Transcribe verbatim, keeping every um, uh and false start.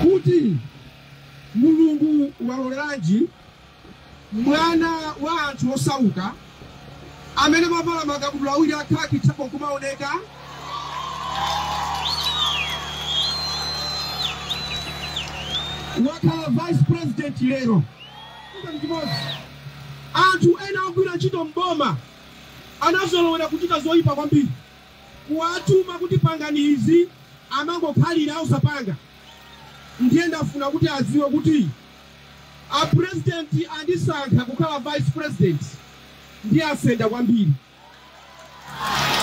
kuti mulungu waloleranji mwana wa anthu osauka amene mavala makabudula awiri akhaki chapo kumaoneka wakhala vice president lero. Anthu ena ogwira ntchito mboma anazolowera kuchita zoyipa kwambiri kuwatuma kuti pangani izi amangokhalira osapanga. Ndiye ndafuna kuti adziwe kuti a president andisankha kukhala vice president ndiye asenda kwambiri.